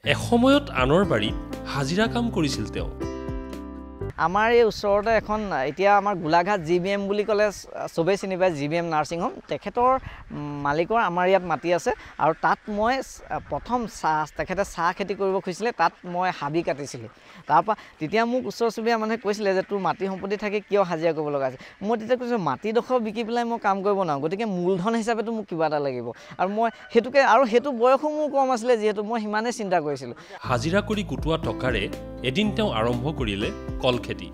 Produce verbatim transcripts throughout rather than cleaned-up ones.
এসময়ত আনৰ বাৰীত হাজিৰা কাম কৰিছিল তেওঁ। আমাৰ এই ওচৰতে এখন এতিয়া আমাৰ গোলাঘাট জি বি এম বুলি ক'লে চবেই চিনি পায়, G B M nursing home. তেখেতৰ মালিকৰ আমাৰ ইয়াত মাটি আছে আৰু তাত মই প্ৰথম চাহ তেখেতে চাহ খেতি কৰিব খুজিছিলে, তাত মই হাবি কাটিছিলোঁ। তাৰপৰা তেতিয়া মোক ওচৰ চুবুৰীয়া মানুহে কৈছিলে যে তোৰ মাটি সম্পত্তি থাকি কিয় হাজিৰা কৰিব লগা আছে। মই তেতিয়া কৈছোঁ মাটিডোখৰ বিকি পেলাই মই কাম কৰিব নোৱাৰোঁ, গতিকে মূলধন হিচাপেতো মোক কিবা এটা লাগিব। আৰু মই সেইটোকে আৰু সেইটো বয়সো মোৰ কম আছিলে, যিহেতু মই সিমানেই চিন্তা কৰিছিলোঁ। হাজিৰা কৰি গোটোৱা টকাৰে এদিন তেওঁ আৰম্ভ কৰিলে কল খেতি।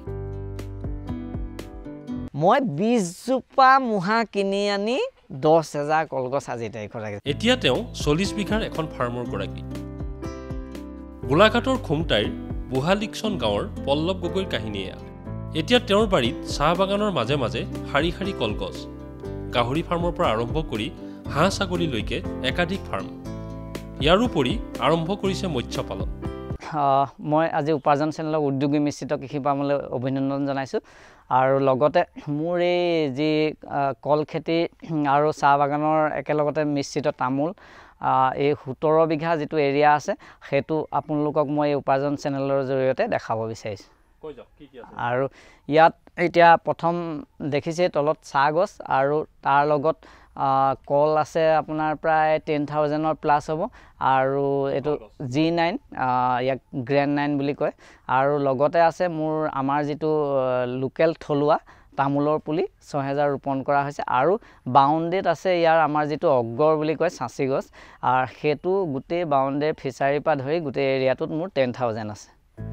মই বিশ জোপা মুহা কিনি আনি দহ হাজাৰ কলগছ আজি তাৰিখত ৰাখিছোঁ। এতিয়া তেওঁ চল্লিছ বিঘাৰ এখন ফাৰ্মৰ গৰাকী। গোলাঘাটৰ খুমটাইৰ বুহালিকচন গাঁৱৰ পল্লৱ গগৈৰ কাহিনী এয়া। এতিয়া তেওঁৰ বাৰীত চাহ বাগানৰ মাজে মাজে শাৰী শাৰী কলগছ, গাহৰি ফাৰ্মৰ পৰা আৰম্ভ কৰি হাঁহ ছাগলীলৈকে একাধিক ফাৰ্ম। ইয়াৰোপৰি আৰম্ভ কৰিছে মৎস্য পালন। মই আজি উপাৰ্জন চেনেলক উদ্যোগী মিশ্ৰিত কৃষি ফাৰ্মলৈ অভিনন্দন জনাইছোঁ। আৰু লগতে মোৰ এই যি কল খেতি আৰু চাহ বাগানৰ একেলগতে মিশ্ৰিত তামোল এই সোতৰ বিঘা যিটো এৰিয়া আছে, সেইটো আপোনালোকক মই এই উপাৰ্জন চেনেলৰ জৰিয়তে দেখাব বিচাৰিছোঁ। আৰু ইয়াত এতিয়া প্ৰথম দেখিছে তলত চাহ গছ আৰু তাৰ লগত কল আছে আপোনাৰ প্ৰায় টেন থাউজেণ্ডৰ প্লাছ হ'ব। আৰু এইটো জি নাইন, ইয়াক গ্ৰেণ্ড নাইন বুলি কয়। আৰু লগতে আছে মোৰ আমাৰ যিটো লোকেল থলুৱা তামোলৰ পুলি ছয় হেজাৰ ৰোপণ কৰা হৈছে। আৰু বাউণ্ডেৰীত আছে ইয়াৰ আমাৰ যিটো অগ্ৰৰ বুলি কয় চাঁচি গছ, আৰু সেইটো গোটেই বাউণ্ডেৰী ফিচাৰীৰ পৰা ধৰি গোটেই এৰিয়াটোত মোৰ টেন থাউজেণ্ড আছে।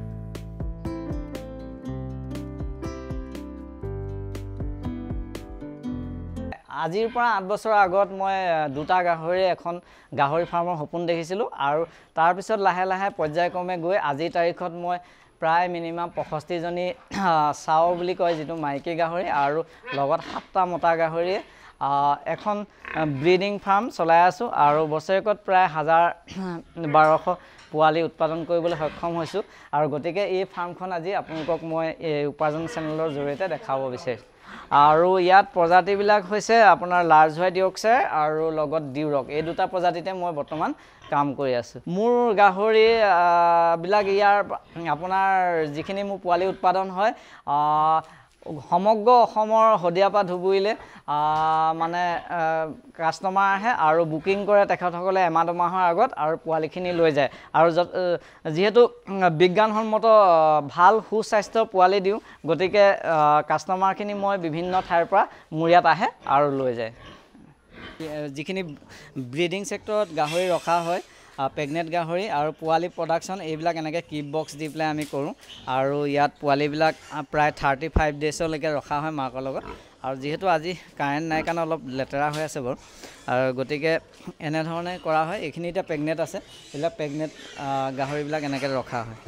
আজিৰ পৰা আঠ বছৰৰ আগত মই দুটা গাহৰি এখন গাহৰি ফাৰ্মৰ সপোন দেখিছিলোঁ। আৰু তাৰপিছত লাহে লাহে পৰ্যায়ক্ৰমে গৈ আজিৰ তাৰিখত মই প্ৰায় মিনিমাম পঁয়ষষ্ঠিজনী চাও বুলি কয় যিটো মাইকী গাহৰি আৰু লগত সাতটা মতা গাহৰিয়ে এখন ব্ৰিডিং ফাৰ্ম চলাই আছোঁ। আৰু বছৰেকত প্ৰায় হাজাৰ বাৰশ পোৱালি উৎপাদন কৰিবলৈ সক্ষম হৈছোঁ। আৰু গতিকে এই ফাৰ্মখন আজি আপোনালোকক মই এই উপাৰ্জন চেনেলৰ জৰিয়তে দেখাব বিচাৰিছোঁ। আৰু ইয়াত প্ৰজাতিবিলাক হৈছে আপোনাৰ লাৰ্জ হোৱাইট ইয়ৰ্কশ্বায়াৰ আৰু লগত ডিউৰক, এই দুটা প্ৰজাতিতে মই বৰ্তমান কাম কৰি আছোঁ। মোৰ গাহৰি বিলাক ইয়াৰ আপোনাৰ যিখিনি মোৰ পোৱালি উৎপাদন হয় সমগ্ৰ অসমৰ শদিয়াৰ পৰা ধুবুৰীলৈ মানে কাষ্টমাৰ আহে আৰু বুকিং কৰে তেখেতসকলে এমাহ দুমাহৰ আগত, আৰু পোৱালিখিনি লৈ যায়। আৰু যিহেতু বিজ্ঞানসন্মত ভাল সুস্বাস্থ্যৰ পোৱালি দিওঁ, গতিকে কাষ্টমাৰখিনি মই বিভিন্ন ঠাইৰ পৰা মোৰ ইয়াত আহে আৰু লৈ যায়। যিখিনি ব্ৰিডিং ছেক্টৰত গাহৰি ৰখা হয়, প্ৰেগনেণ্ট গাহৰি আৰু পোৱালি প্ৰডাকশ্যন, এইবিলাক এনেকৈ কিপ বক্স দি পেলাই আমি কৰোঁ। আৰু ইয়াত পোৱালিবিলাক প্ৰায় থাৰ্টি ফাইভ ডেজলৈকে ৰখা হয় মাকৰ লগত। আৰু যিহেতু আজি কাৰেণ্ট নাই কাৰণে অলপ লেতেৰা হৈ আছে বাৰু, আৰু গতিকে এনেধৰণে কৰা হয়। এইখিনি এতিয়া প্ৰেগনেণ্ট আছে, এইবিলাক প্ৰেগনেণ্ট গাহৰিবিলাক এনেকৈ ৰখা হয়।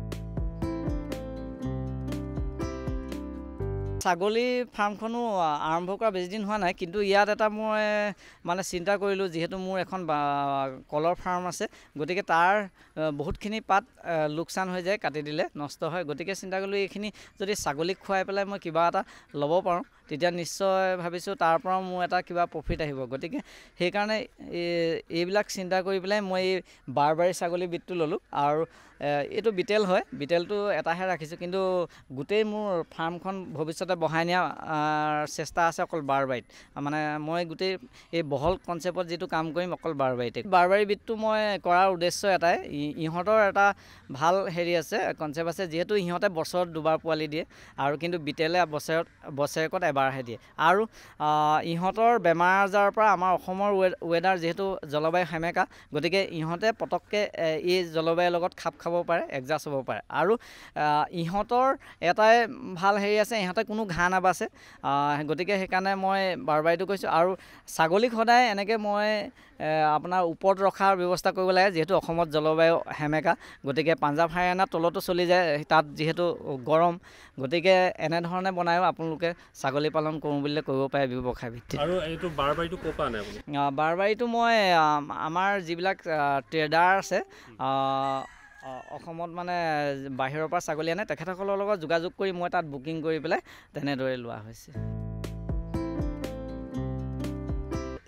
ছাগলী ফাৰ্মখনো আৰম্ভ কৰা বেছিদিন হোৱা নাই, কিন্তু ইয়াত এটা মই মানে চিন্তা কৰিলোঁ, যিহেতু মোৰ এখন কলৰ ফাৰ্ম আছে, গতিকে তাৰ বহুতখিনি পাত লোকচান হৈ যায়, কাটি দিলে নষ্ট হয়। গতিকে চিন্তা কৰিলোঁ এইখিনি যদি ছাগলীক খুৱাই পেলাই মই কিবা এটা ল'ব পাৰোঁ, তেতিয়া নিশ্চয় ভাবিছোঁ তাৰ পৰাও মোৰ এটা কিবা প্ৰফিট আহিব। গতিকে সেইকাৰণে এইবিলাক চিন্তা কৰি পেলাই মই এই বাৰবাৰী ছাগলী বিধটো ল'লোঁ। আৰু এইটো বিটেল হয়, বিটেলটো এটাহে ৰাখিছোঁ, কিন্তু গোটেই মোৰ ফাৰ্মখন ভৱিষ্যতে বঢ়াই নিয়াৰ চেষ্টা আছে অকল বাৰবাৰীত। মানে মই গোটেই এই বহল কনচেপ্টত যিটো কাম কৰিম অকল বাৰবাৰীতে। বাৰবাৰী বিধটো মই কৰাৰ উদ্দেশ্য এটাই, ইহঁতৰ এটা ভাল হেৰি আছে, কনচেপ্ট আছে, যিহেতু ইহঁতে বছৰত দুবাৰ পোৱালি দিয়ে, আৰু কিন্তু বিটেলে বছৰত বছৰেকত এবাৰহে দিয়ে। আৰু ইহঁতৰ বেমাৰ আজাৰৰ পৰা আমাৰ অসমৰ ৱেডাৰ যিহেতু জলবায়ু সেমেকা, গতিকে ইহঁতে পটককৈ এই জলবায়ুৰ লগত খাপ খাব পাৰে, এডজাষ্ট হ'ব পাৰে। আৰু ইহঁতৰ এটাই ভাল হেৰি আছে, ইহঁতে কোনো ঘাঁহ নাবাচে, গতিকে সেইকাৰণে মই বাৰবাৰীটো কৈছোঁ। আৰু ছাগলীক সদায় এনেকৈ মই আপোনাৰ ওপৰত ৰখাৰ ব্যৱস্থা কৰিব লাগে, যিহেতু অসমত জলবায়ু সেমেকা, গতিকে পাঞ্জাৱ হাৰিয়ানাৰ তলতো চলি যায়, তাত যিহেতু গৰম, গতিকে এনেধৰণে বনায়ো আপোনালোকে ছাগলী পালন কৰোঁ বুলিলে কৰিব পাৰে ব্যৱসায় ভিত্তিত। আৰু এইটো বাৰবাৰীটো ক'ৰ পৰা আনে আপুনি? বাৰবাৰীটো মই আমাৰ যিবিলাক ট্ৰেডাৰ আছে অসমত, মানে বাহিৰৰ পৰা ছাগলী আনে, তেখেতসকলৰ লগত যোগাযোগ কৰি মই তাত বুকিং কৰি পেলাই তেনেদৰে লোৱা হৈছে।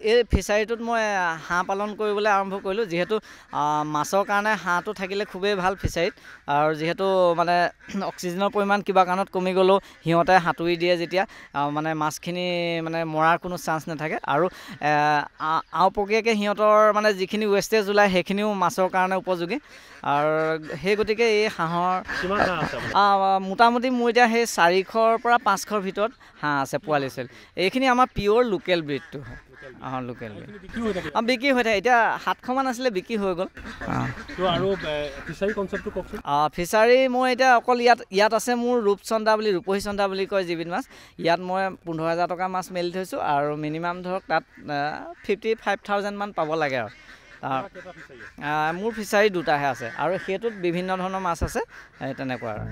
এই ফিচাৰীটোত মই হাঁহ পালন কৰিবলৈ আৰম্ভ কৰিলোঁ যিহেতু মাছৰ কাৰণে হাঁহটো থাকিলে খুবেই ভাল ফিচাৰীত আৰু যিহেতু মানে অক্সিজেনৰ পৰিমাণ কিবা কাৰণত কমি গ'লেও সিহঁতে সাঁতুৰি দিয়ে যেতিয়া মানে মাছখিনি মানে মৰাৰ কোনো চান্স নাথাকে আৰু আওপকীয়াকৈ সিহঁতৰ মানে যিখিনি ৱেষ্টেজ ওলায় সেইখিনিও মাছৰ কাৰণে উপযোগী আৰু সেই গতিকে এই হাঁহৰ মোটামুটি মোৰ এতিয়া সেই চাৰিশৰ পৰা পাঁচশৰ ভিতৰত হাঁহ আছে পোৱালি চোৱালি এইখিনি আমাৰ পিয়'ৰ লোকেল ব্ৰিডটো হয় অঁ লোকেল ব্ৰিড অঁ বিক্ৰী হৈ থাকে এতিয়া সাতশমান আছিলে বিক্ৰী হৈ গ'ল আৰু ফিচাৰী কনচেপ্টটো কওকচোন অঁ ফিচাৰী মই এতিয়া অকল ইয়াত ইয়াত আছে মোৰ ৰূপচন্দা বুলি ৰূপহী চন্দা বুলি কয় যিবিধ মাছ ইয়াত মই পোন্ধৰ হাজাৰ টকা মাছ মেলি থৈছোঁ আৰু মিনিমাম ধৰক তাত ফিফটি ফাইভ থাউজেণ্ডমান পাব লাগে আৰু মোৰ ফিচাৰী দুটাহে আছে আৰু সেইটোত বিভিন্ন ধৰণৰ মাছ আছে তেনেকুৱা আৰু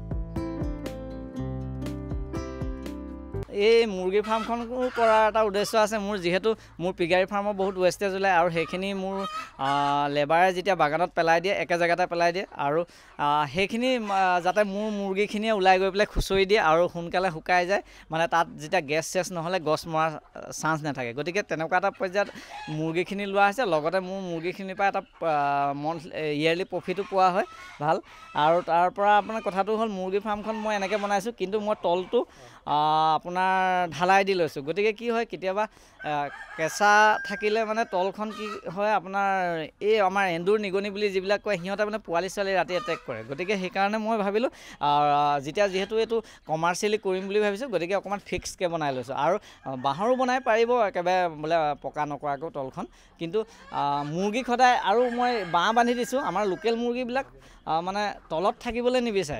এই মুৰ্গী ফাৰ্মখন কৰাৰ এটা উদ্দেশ্য আছে মোৰ যিহেতু মোৰ পিগাৰী ফাৰ্মৰ বহুত ৱেষ্টেজ ওলায় আৰু সেইখিনি মোৰ লেবাৰে যেতিয়া বাগানত পেলাই দিয়ে একে জেগাতে পেলাই দিয়ে আৰু সেইখিনি যাতে মোৰ মুৰ্গীখিনিয়ে ওলাই গৈ পেলাই খুচৰি দিয়ে আৰু সোনকালে শুকাই যায় মানে তাত যেতিয়া গেছ চেছ নহ'লে গছ মৰাৰ চান্স নাথাকে গতিকে তেনেকুৱা এটা পৰ্যায়ত মুৰ্গীখিনি লোৱা হৈছে লগতে মোৰ মুৰ্গীখিনিৰ পৰা এটা মন্থ ইয়েৰলি প্ৰফিটো পোৱা হয় ভাল আৰু তাৰ পৰা আপোনাৰ কথাটো হ'ল মুৰ্গী ফাৰ্মখন মই এনেকৈ বনাইছোঁ কিন্তু মই তলটো আপোনাৰ ঢালাই দি লৈছোঁ গতিকে কি হয় কেতিয়াবা কেঁচা থাকিলে মানে তলখন কি হয় আপোনাৰ এই আমাৰ এন্দুৰ নিগনি বুলি যিবিলাক কয় সিহঁতে মানে পোৱালি ছোৱালী ৰাতি এটেক কৰে গতিকে সেইকাৰণে মই ভাবিলোঁ যেতিয়া যিহেতু এইটো কমাৰ্চিয়েলি কৰিম বুলি ভাবিছোঁ গতিকে অকণমান ফিক্সকৈ বনাই লৈছোঁ আৰু বাঁহৰো বনাই পাৰিব একেবাৰে বোলে পকা নকৰাকৈ তলখন কিন্তু মুৰ্গীক সদায় আৰু মই বাঁহ বান্ধি দিছোঁ আমাৰ লোকেল মুৰ্গীবিলাক মানে তলত থাকিবলৈ নিবিচাৰে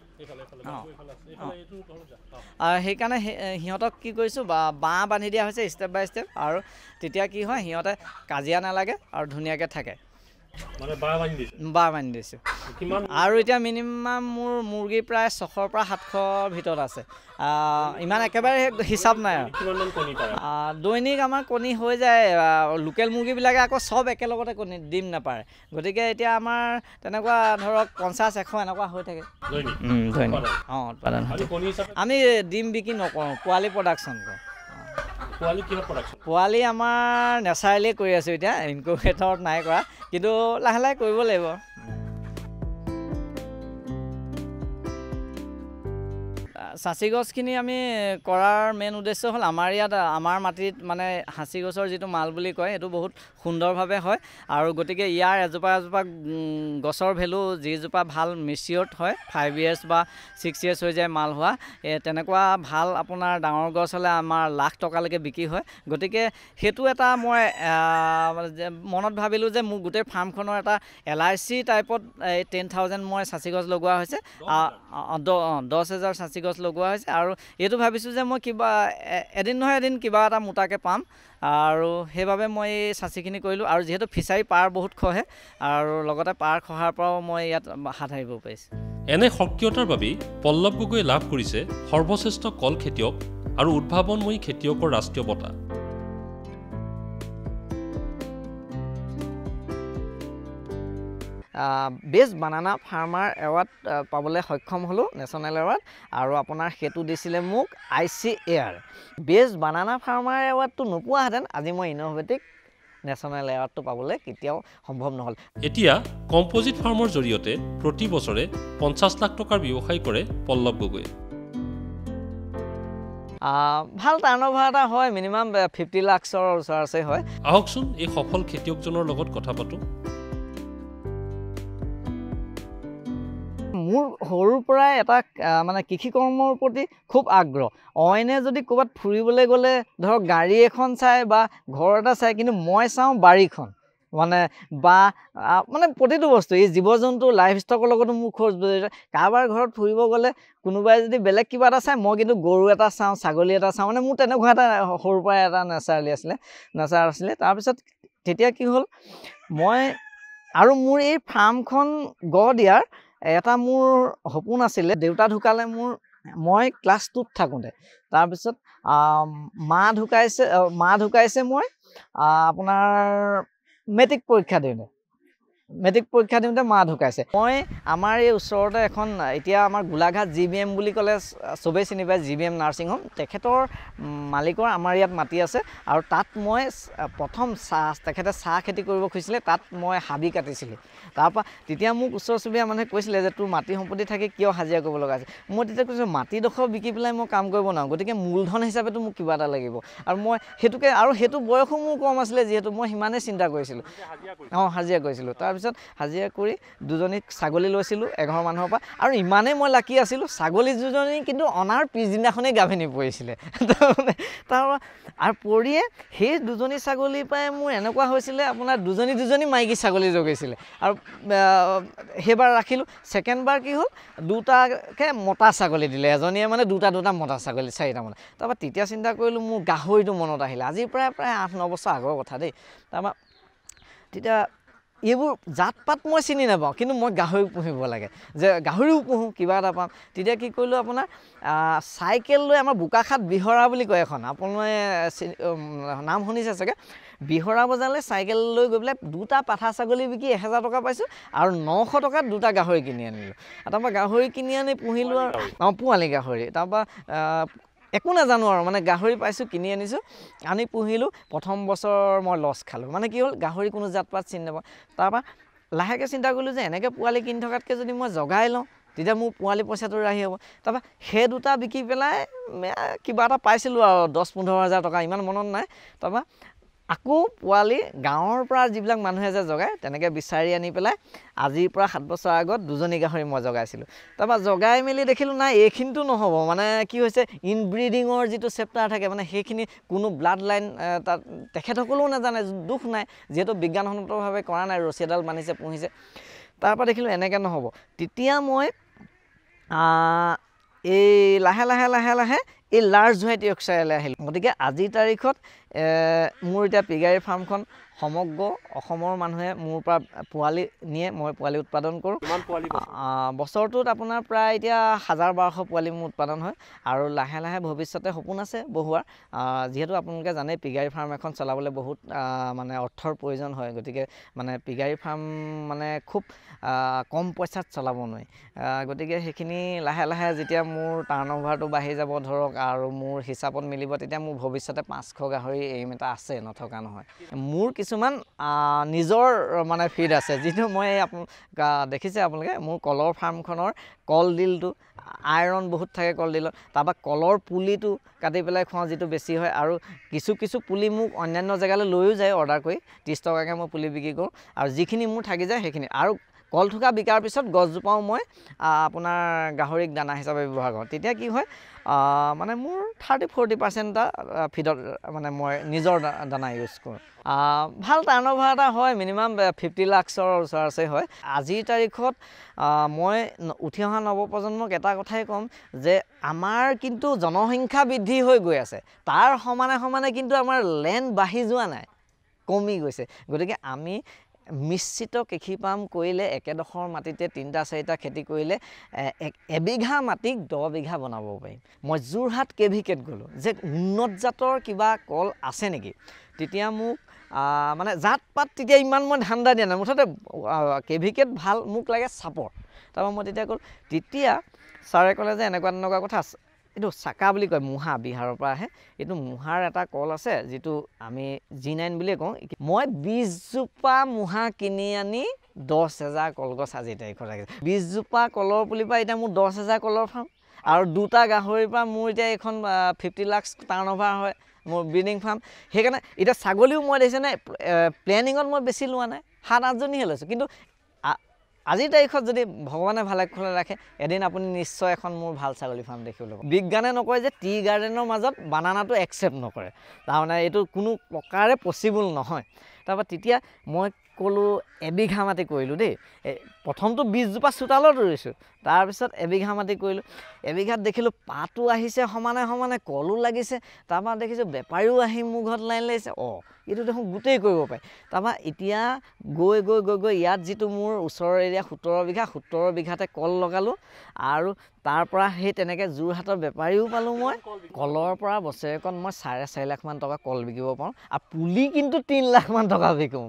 সেইকাৰণে সিহঁতক কি কৰিছোঁ বা বাঁহ বান্ধি দিয়া হৈছে ষ্টেপ বাই ষ্টেপ আৰু তেতিয়া কি হয় সিহঁতে কাজিয়া নালাগে আৰু ধুনীয়াকৈ থাকে বাঁহ বান্ধি দিছোঁ আৰু এতিয়া মিনিমাম মোৰ মুৰ্গী প্ৰায় ছশৰ পৰা সাতশৰ ভিতৰত আছে ইমান একেবাৰে হিচাপ নাই আৰু দৈনিক আমাৰ কণী হৈ যায় লোকেল মুৰ্গীবিলাকে আকৌ চব একেলগতে কণী ডিম নাপাৰে গতিকে এতিয়া আমাৰ তেনেকুৱা ধৰক পঞ্চাছ এশ এনেকুৱা হৈ থাকে দৈনিক অঁ উৎপাদন আমি ডিম বিক্ৰী নকৰোঁ পোৱালি প্ৰডাকশ্যন কৰোঁ পোৱালি আমাৰ নেচাৰেলিয়ে কৰি আছোঁ এতিয়া ইনকুবেটৰত নাই কৰা কিন্তু লাহে লাহে কৰিব লাগিব সাঁচি গছখিনি আমি কৰাৰ মেইন উদ্দেশ্য হ'ল আমাৰ ইয়াত আমাৰ মাটিত মানে সাঁচি গছৰ যিটো মাল বুলি কয় এইটো বহুত সুন্দৰভাৱে হয় আৰু গতিকে ইয়াৰ এজোপা এজোপা গছৰ ভেলু যিজোপা ভাল মিচিয়ৰ্ড হয় ফাইভ ইয়াৰ্ছ বা ছিক্স ইয়াৰ্ছ হৈ যায় মাল হোৱা তেনেকুৱা ভাল আপোনাৰ ডাঙৰ গছ হ'লে আমাৰ লাখ টকালৈকে বিক্ৰী হয় গতিকে সেইটো এটা মই মনত ভাবিলোঁ যে মোৰ গোটেই ফাৰ্মখনৰ এটা এল আই চি টাইপত এই টেন থাউজেণ্ড মই সাঁচি গছ লগোৱা হৈছে দহ হাজাৰ সাঁচি গছ লগোৱা হৈছে আৰু এইটো ভাবিছোঁ যে মই কিবা এদিন নহয় এদিন কিবা এটা মোটাকৈ পাম আৰু সেইবাবে মই এই চাচিখিনি কৰিলোঁ আৰু যিহেতু ফিচাৰী পাৰ বহুত খহে আৰু লগতে পাৰ খহাৰ পৰাও মই ইয়াত হাত সাৰিব পাৰিছোঁ এনে সক্ৰিয়তাৰ বাবেই পল্লৱ গগৈয়ে লাভ কৰিছে সৰ্বশ্ৰেষ্ঠ কল খেতিয়ক আৰু উদ্ভাৱনময়ী খেতিয়কৰ ৰাষ্ট্ৰীয় বঁটা বেষ্ট বানানা ফাৰ্মাৰ এৱাৰ্ড পাবলৈ সক্ষম হ'লোঁ নেশ্যনেল এৱাৰ্ড আৰু আপোনাৰ সেইটো দিছিলে মোক I C A R best banana farmer এৱাৰ্ডটো নোপোৱাহেঁতেন আজি মই ইন'ভেটিভ নেশ্যনেল এৱাৰ্ডটো পাবলৈ কেতিয়াও সম্ভৱ নহ'ল এতিয়া কম্পজিট ফাৰ্মৰ জৰিয়তে প্ৰতি বছৰে পঞ্চাছ লাখ টকাৰ ব্যৱসায় কৰে পল্লৱ গগৈয়ে ভাল টাৰ্ণঅভাৰ এটা হয় মিনিমাম ফিফটি লাখছৰ ওচৰা ওচৰি হয় আহকচোন এই সফল খেতিয়কজনৰ লগত কথা পাতোঁ মোৰ সৰুৰ পৰাই এটা মানে কৃষি কৰ্মৰ প্ৰতি খুব আগ্ৰহ অইনে যদি ক'ৰবাত ফুৰিবলৈ গ'লে ধৰক গাড়ী এখন চাই বা ঘৰ এটা চাই কিন্তু মই চাওঁ বাৰীখন মানে বা মানে প্ৰতিটো বস্তু এই জীৱ জন্তু লাইফ ষ্টকৰ লগতো মোৰ খোজ কাৰোবাৰ ঘৰত ফুৰিব গ'লে কোনোবাই যদি বেলেগ কিবা এটা চাই মই কিন্তু গৰু এটা চাওঁ ছাগলী এটা চাওঁ মানে মোৰ তেনেকুৱা এটা সৰুৰ পৰাই এটা নেচাৰেলি আছিলে নেচাৰ আছিলে তাৰপিছত তেতিয়া কি হ'ল মই আৰু মোৰ এই ফাৰ্মখন গঢ় দিয়াৰ এটা মোৰ সপোন আছিলে দেউতা ঢুকালে মোৰ মই ক্লাছ টুত থাকোঁতে তাৰপিছত মা ঢুকাইছে মা ঢুকাইছে মই আপোনাৰ মেট্ৰিক পৰীক্ষা দিওঁতে মেট্ৰিক পৰীক্ষা দিওঁতে মা ঢুকাইছে। মই আমাৰ এই ওচৰতে এখন এতিয়া আমাৰ গোলাঘাট জি বি এম বুলি ক'লে চবেই চিনি পায়, G B M nursing home, তেখেতৰ মালিকৰ আমাৰ ইয়াত মাটি আছে আৰু তাত মই প্ৰথম চাহ তেখেতে চাহ খেতি কৰিব খুজিছিলে, তাত মই হাবি কাটিছিলোঁ। তাৰপৰা তেতিয়া মোক ওচৰ চুবুৰীয়া মানুহে কৈছিলে যে তোৰ মাটি সম্পত্তি থাকি কিয় হাজিৰা কৰিব লগা আছে। মই তেতিয়া কৈছোঁ মাটিডোখৰ বিকি পেলাই মই কাম কৰিব নোৱাৰোঁ, গতিকে মূলধন হিচাপেতো মোক কিবা এটা লাগিব। আৰু মই সেইটোকে আৰু সেইটো বয়সো মোৰ কম আছিলে, যিহেতু মই সিমানেই চিন্তা কৰিছিলোঁ। অঁ হাজিৰা কৰিছিলোঁ। তাৰপিছত হাজিৰা কৰি দুজনী ছাগলী লৈছিলোঁ এঘৰ মানুহৰ পৰা, আৰু ইমানেই মই লাকি আছিলোঁ, ছাগলী দুজনী কিন্তু অনাৰ পিছদিনাখনেই গাভিনী পৰিছিলে। তাৰমানে তাৰপৰা আৰু পৰিয়ে সেই দুজনী ছাগলীৰ পৰাই মোৰ এনেকুৱা হৈছিলে আপোনাৰ দুজনী দুজনী মাইকী ছাগলী জগিছিলে। আৰু সেইবাৰ ৰাখিলোঁ। ছেকেণ্ডবাৰ কি হ'ল, দুটাকৈ মতা ছাগলী দিলে, এজনীয়ে মানে দুটা দুটা মতা ছাগলী চাৰিটামান। তাৰপৰা তেতিয়া চিন্তা কৰিলোঁ মোৰ গাহৰিটো মনত আহিলে, আজিৰ প্ৰায় প্ৰায় আঠ ন বছৰ আগৰ কথা দেই। তাৰপৰা তেতিয়া এইবোৰ জাত পাত মই চিনি নাপাওঁ, কিন্তু মই গাহৰি পুহিব লাগে, যে গাহৰিও পুহোঁ কিবা এটা পাম। তেতিয়া কি কৰিলোঁ, আপোনাৰ চাইকেল লৈ আমাৰ বোকাখাট বিহৰা বুলি কয় এখন, আপোনালোকে নাম শুনিছে চাগে, বিহৰা বজাৰলৈ চাইকেল লৈ গৈ পেলাই দুটা পাঠা ছাগলী বিকি এহেজাৰ টকা পাইছোঁ, আৰু নশ টকাত দুটা গাহৰি কিনি আনিলোঁ। তাৰপৰা গাহৰি কিনি আনি পুহিলোঁ আৰু অঁ পোৱালি গাহৰি। তাৰপৰা একো নাজানো আৰু মানে গাহৰি পাইছোঁ, কিনি আনিছোঁ, আনি পুহিলোঁ। প্ৰথম বছৰ মই লছ খালোঁ, মানে কি হ'ল গাহৰি কোনো জাত পাত চিনি নাপাওঁ। তাৰপৰা লাহেকৈ চিন্তা কৰিলোঁ যে এনেকৈ পোৱালি কিনি থকাতকৈ যদি মই জগাই লওঁ তেতিয়া মোৰ পোৱালি পইচাটো ৰাহি হ'ব। তাৰপৰা সেই দুটা বিকি পেলাই কিবা এটা পাইছিলোঁ আৰু দহ পোন্ধৰ হাজাৰ টকা, ইমান মনত নাই। তাৰপৰা আকৌ পোৱালি গাঁৱৰ পৰা যিবিলাক মানুহে যে জগায় তেনেকৈ বিচাৰি আনি পেলাই আজিৰ পৰা সাত বছৰ আগত দুজনী গাহৰি মই জগাইছিলোঁ। তাৰপৰা জগাই মেলি দেখিলোঁ নাই এইখিনিতো নহ'ব, মানে কি হৈছে ইনব্ৰিডিঙৰ যিটো চেপ্টাৰ থাকে, মানে সেইখিনি কোনো ব্লাড লাইন তাত তেখেতসকলেও নাজানে, দুখ নাই, যিহেতু বিজ্ঞানসন্মতভাৱে কৰা নাই, ৰছী এডাল বান্ধিছে পুহিছে। তাৰপৰা দেখিলোঁ এনেকৈ নহ'ব। তেতিয়া মই এই লাহে লাহে লাহে লাহে এই লাৰ্জ হোৱাইট য়ৰ্কশ্বায়াৰলৈ আহিলোঁ। গতিকে আজিৰ তাৰিখত মোৰ এতিয়া পিগাৰী ফাৰ্মখন সমগ্ৰ অসমৰ মানুহে মোৰ পৰা পোৱালি নিয়ে, মই পোৱালি উৎপাদন কৰোঁ। বছৰটোত আপোনাৰ প্ৰায় এতিয়া হাজাৰ বাৰশ পোৱালি মোৰ উৎপাদন হয়, আৰু লাহে লাহে ভৱিষ্যতে সপোন আছে বহুৱাৰ। যিহেতু আপোনালোকে জানে পিগাৰী ফাৰ্ম এখন চলাবলৈ বহুত মানে অৰ্থৰ প্ৰয়োজন হয়, গতিকে মানে পিগাৰী ফাৰ্ম মানে খুব কম পইচাত চলাব নোৱাৰি। গতিকে সেইখিনি লাহে লাহে যেতিয়া মোৰ টাৰ্ণ অভাৰটো বাঢ়ি যাব ধৰক আৰু মোৰ হিচাপত মিলিব, তেতিয়া মোৰ ভৱিষ্যতে পাঁচশ গাহৰি এইম এটা আছে, নথকা নহয়। মোৰ কিছুমান নিজৰ মানে ফিড আছে, যিটো মই আপোনালোক দেখিছে আপোনালোকে মোৰ কলৰ ফাৰ্মখনৰ কলডিলটো আইৰণ বহুত থাকে কলডিলত। তাৰপৰা কলৰ পুলিটো কাটি পেলাই খুৱাওঁ, যিটো বেছি হয়, আৰু কিছু কিছু পুলি মোক অন্যান্য জেগালৈ লৈও যায় অৰ্ডাৰ কৰি, ত্ৰিছ টকাকৈ মই পুলি বিক্ৰী কৰোঁ, আৰু যিখিনি মোৰ থাকি যায় সেইখিনি। আৰু কল থোকা বিকাৰ পিছত গছজোপাও মই আপোনাৰ গাহৰিক দানা হিচাপে ব্যৱহাৰ কৰোঁ। তেতিয়া কি হয় মানে মোৰ থাৰ্টি ফৰ্টি পাৰ্চেণ্ট এটা ফিডত মানে মই নিজৰ দানা ইউজ কৰোঁ। ভাল টাৰ্ণ অভাৰ এটা হয়, মিনিমাম ফিফটি লাখছৰ ওচৰা ওচৰি হয়। আজিৰ তাৰিখত মই উঠি অহা নৱপ্ৰজন্মক এটা কথাই ক'ম যে আমাৰ কিন্তু জনসংখ্যা বৃদ্ধি হৈ গৈ আছে, তাৰ সমানে সমানে কিন্তু আমাৰ লেণ্ড বাঢ়ি যোৱা নাই, কমি গৈছে। গতিকে আমি মিশ্ৰিত কৃষি পাম কৰিলে একেডোখৰ মাটিতে তিনিটা চাৰিটা খেতি কৰিলে এবিঘা মাটিক দহ বিঘা বনাব পাৰিম। মই যোৰহাট কেভিকেট গ'লোঁ যে উন্নত জাতৰ কিবা কল আছে নেকি, তেতিয়া মোক মানে জাত পাত তেতিয়া ইমান মই ধান্দা দিয়া নাই, মুঠতে কেভিকেট ভাল, মোক লাগে চাপৰ। তাৰপৰা মই তেতিয়া ক'লোঁ, তেতিয়া ছাৰে ক'লে যে এনেকুৱা তেনেকুৱা কথা আছে, এইটো চাকা বুলি কয়, মুহা বিহাৰৰ পৰা আহে, এইটো মুহাৰ এটা কল আছে যিটো আমি জি নাইন বুলিয়ে কওঁ। মই বিছজোপা মুহা কিনি আনি দহ হেজাৰ কলগছ আজিৰ তাৰিখত ৰাখিছে। বিছজোপা কলৰ পুলিৰ পৰা এতিয়া মোৰ দহ হেজাৰ কলৰ ফাৰ্ম, আৰু দুটা গাহৰিৰ পৰা মোৰ এতিয়া এইখন ফিফটি লাখছ টাৰ্ণ অভাৰ হয় মোৰ ব্ৰিডিং ফাৰ্ম। সেইকাৰণে এতিয়া ছাগলীও মই দেখিছেনে প্লেনিঙত মই বেছি লোৱা নাই, সাত আঠজনীহে লৈছোঁ। কিন্তু আজিৰ তাৰিখত যদি ভগৱানে ভালে কুশলে ৰাখে, এদিন আপুনি নিশ্চয় এখন মোৰ ভাল ছাগলী ফাৰ্ম দেখিবলৈ পাব। বিজ্ঞানে নকয় যে টি গাৰ্ডেনৰ মাজত বানানাটো একচেপ্ট নকৰে, তাৰমানে এইটো কোনো প্ৰকাৰে পচিবল নহয়। তাৰপৰা তেতিয়া মই ক'লোঁ এবিঘা মাটি কৰিলোঁ দেই, প্ৰথমটো বিছজোপা চোতালত ৰুইছোঁ, তাৰপিছত এবিঘা মাটি কৰিলোঁ। এবিঘাত দেখিলোঁ পাতো আহিছে সমানে সমানে, কলো লাগিছে। তাৰপৰা দেখিছোঁ বেপাৰীও আহি মোৰ ঘৰত লাইন লাগিছে, অঁ এইটো দেখোন গোটেই কৰিব পাৰে। তাৰপৰা এতিয়া গৈ গৈ গৈ গৈ ইয়াত যিটো মোৰ ওচৰৰ এৰিয়া সোতৰ বিঘা, সোতৰ বিঘাতে কল লগালোঁ, আৰু তাৰ পৰা সেই তেনেকৈ যোৰহাটৰ বেপাৰীও পালোঁ। মই কলৰ পৰা বছৰেকত মই চাৰে চাৰি লাখমান টকা কল বিকিব পাৰোঁ, আৰু পুলি কিন্তু তিনি লাখমান টকা বিকোঁ মই।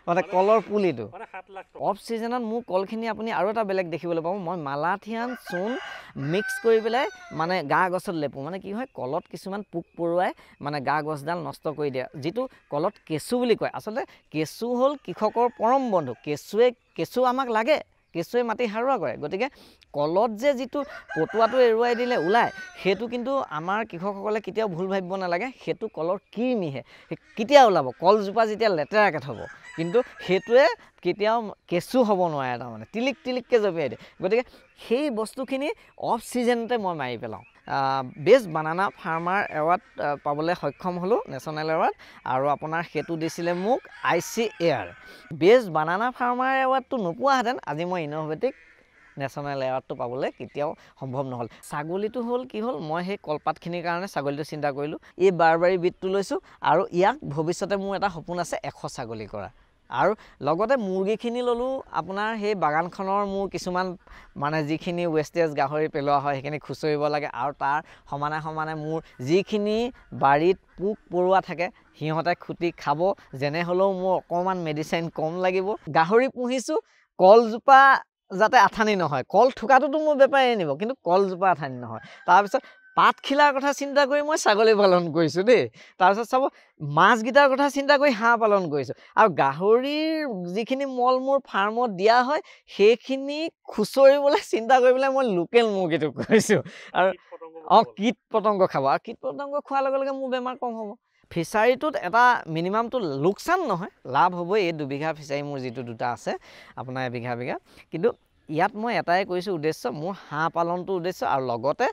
মানে কলৰ পুলিটো অফ ছিজনত মোৰ কলখিনি আপুনি আৰু এটা বেলেগ দেখিবলৈ পাব মই মালাথিয়ান চূণ মিক্স কৰি পেলাই মানে গা গছত লেপো মানে কি হয় কলত কিছুমান পোক পৰুৱাই মানে গা গছডাল নষ্ট কৰি দিয়ে যিটো কলত কেঁচু বুলি কয় আচলতে কেঁচু হ'ল কৃষকৰ পৰম বন্ধু কেঁচুৱে কেঁচু আমাক লাগে কেঁচুৱে মাটি সাৰুৱা কৰে গতিকে কলত যে যিটো পটুৱাটো এৰুৱাই দিলে ওলায় সেইটো কিন্তু আমাৰ কৃষকসকলে কেতিয়াও ভুল ভাবিব নালাগে সেইটো কলৰ কৃমিহে কেতিয়া ওলাব কলজোপা যেতিয়া লেতেৰাকৈ থ'ব কিন্তু সেইটোৱে কেতিয়াও কেঁচু হ'ব নোৱাৰে তাৰমানে টিলিক টিলিককৈ জপিয়াই দিয়ে গতিকে সেই বস্তুখিনি অফ ছিজনতে মই মাৰি পেলাওঁ বেষ্ট বানানা ফাৰ্মাৰ এৱাৰ্ড পাবলৈ সক্ষম হ'লোঁ নেশ্যনেল এৱাৰ্ড আৰু আপোনাৰ সেইটো দিছিলে মোক I C A R best banana farmer এৱাৰ্ডটো নোপোৱাহেঁতেন আজি মই ইন'ভেটিভ নেশ্যনেল এৱাৰ্ডটো পাবলৈ কেতিয়াও সম্ভৱ নহ'ল ছাগলীটো হ'ল কি হ'ল মই সেই কলপাতখিনিৰ কাৰণে ছাগলীটো চিন্তা কৰিলোঁ এই বাৰবাৰী বিটটো লৈছোঁ আৰু ইয়াক ভৱিষ্যতে মোৰ এটা সপোন আছে এশ ছাগলী কৰা আৰু লগতে মুৰ্গীখিনি ল'লোঁ আপোনাৰ সেই বাগানখনৰ মোৰ কিছুমান মানে যিখিনি ৱেষ্টেজ গাহৰি পেলোৱা হয় সেইখিনি খুচৰিব লাগে আৰু তাৰ সমানে সমানে মোৰ যিখিনি বাৰীত পোক পৰুৱা থাকে সিহঁতে খুটি খাব যেনে হ'লেও মোৰ অকণমান মেডিচিন কম লাগিব গাহৰি পুহিছোঁ কলজোপা যাতে আঠানি নহয় কল থোকাটোতো মোৰ বেপাৰী আনিব কিন্তু কলজোপা আঠানি নহয় তাৰপিছত পাতখিলাৰ কথা চিন্তা কৰি মই ছাগলী পালন কৰিছোঁ দেই তাৰপিছত চাব মাছকেইটাৰ কথা চিন্তা কৰি হাঁহ পালন কৰিছোঁ আৰু গাহৰিৰ যিখিনি মল মোৰ ফাৰ্মত দিয়া হয় সেইখিনি খুচৰিবলৈ চিন্তা কৰি পেলাই মই লোকেল মুৰ্গীটো কৰিছোঁ আৰু অঁ কীট পতংগ খাব আৰু কীট পতংগ খোৱাৰ লগে লগে মোৰ বেমাৰ কম হ'ব ফিচাৰীটোত এটা মিনিমামটো লোকচান নহয় লাভ হ'বই এই দুবিঘা ফিচাৰী মোৰ যিটো দুটা আছে আপোনাৰ এবিঘা বিঘা কিন্তু ইয়াত মই এটাই কৰিছোঁ উদ্দেশ্য মোৰ হাঁহ পালনটো উদ্দেশ্য আৰু লগতে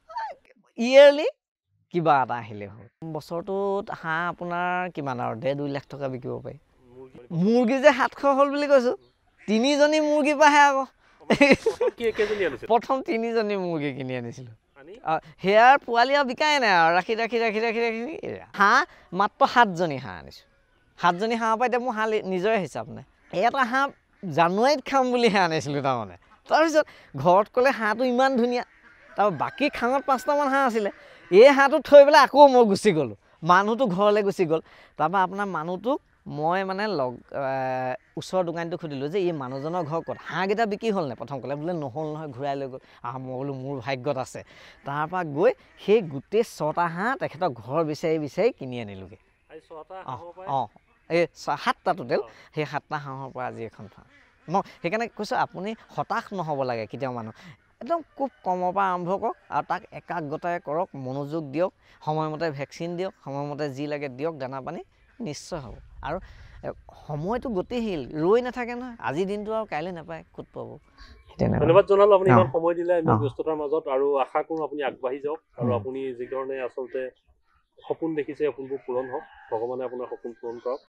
ইয়েৰলি কিবা এটা আহিলে হ'ল বছৰটোত হাঁহ আপোনাৰ কিমান আৰু ডেৰ দুই লাখ টকা বিকিব পাৰি মুৰ্গী যে সাতশ হ'ল বুলি কৈছোঁ তিনিজনী মুৰ্গী পাহে আকৌ প্ৰথম তিনিজনী মুৰ্গী কিনি আনিছিলোঁ সেয়াৰ পোৱালি আৰু বিকাই নাই আৰু ৰাখি ৰাখি ৰাখি ৰাখি ৰাখি হাঁহ মাত্ৰ সাতজনী হাঁহ আনিছোঁ সাতজনী হাঁহৰ পৰা এতিয়া মোৰ হাঁহ নিজৰে হিচাপ নাই এটা হাঁহ জানুৱাৰীত খাম বুলিহে আনিছিলোঁ তাৰমানে তাৰপিছত ঘৰত ক'লে হাঁহটো ইমান ধুনীয়া তাৰপৰা বাকী খাঙত পাঁচটামান হাঁহ আছিলে এই হাঁহটো থৈ পেলাই আকৌ মই গুচি গ'লোঁ মানুহটো ঘৰলৈ গুচি গ'ল তাৰপৰা আপোনাৰ মানুহটোক মই মানে লগ ওচৰৰ দোকানটো সুধিলোঁ যে এই মানুহজনৰ ঘৰ ক'ত হাঁহকেইটা বিক্ৰী হ'ল নে প্ৰথম ক'লে বোলে নহ'ল নহয় ঘূৰাই লৈ গ'ল আহ মই বোলো মোৰ ভাগ্যত আছে তাৰপৰা গৈ সেই গোটেই ছটা হাঁহ তেখেতৰ ঘৰ বিচাৰি বিচাৰি কিনি আনিলোগৈ অঁ এই সাতটা টোটেল সেই সাতটা হাঁহৰ পৰা আজি এখন ফাৰ্ম মই সেইকাৰণে কৈছোঁ আপুনি হতাশ নহ'ব লাগে কেতিয়াও মানুহ একদম খুব কমৰ পৰা আৰম্ভ কৰক আৰু তাক একাগ্ৰতাৰে কৰক মনোযোগ দিয়ক সময়মতে ভেকচিন দিয়ক সময়মতে যি লাগে দিয়ক দানা পানী নিশ্চয় হ'ব আৰু সময়টো গতিশীল ৰৈ নাথাকে নহয় আজিৰ দিনটো আৰু কাইলৈ নাপায় ক'ত পাব ধন্যবাদ জনালোঁ আপুনি ইমান সময় দিলে ইমান ব্যস্ততাৰ মাজত আৰু আশা কৰোঁ আপুনি আগবাঢ়ি যাওক আৰু আপুনি যিধৰণে আচলতে সপোন দেখিছে সপোনবোৰ পূৰণ হওক ভগৱানে আপোনাৰ সপোন পূৰণ কৰক